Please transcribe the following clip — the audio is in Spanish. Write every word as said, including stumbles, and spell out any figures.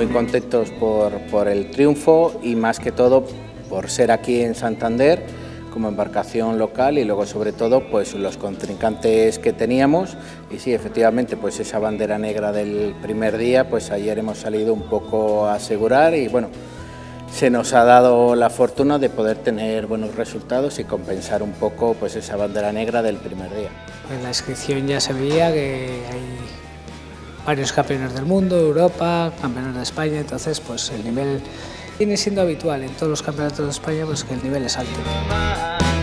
muy contentos por, por el triunfo y más que todo por ser aquí en Santander como embarcación local y luego sobre todo pues los contrincantes que teníamos y sí, efectivamente pues esa bandera negra del primer día pues ayer hemos salido un poco a asegurar y bueno, se nos ha dado la fortuna de poder tener buenos resultados y compensar un poco pues esa bandera negra del primer día. En la inscripción ya se veía que hay varios campeones del mundo, Europa, campeones de España, entonces pues el nivel viene siendo habitual en todos los campeonatos de España, pues que el nivel es alto.